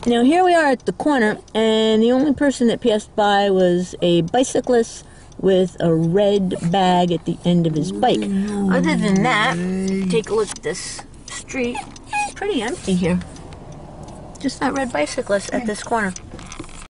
Now here we are at the corner, and the only person that passed by was a bicyclist with a red bag at the end of his bike. Other than that, take a look at this street. It's pretty empty here. Just that red bicyclist at this corner.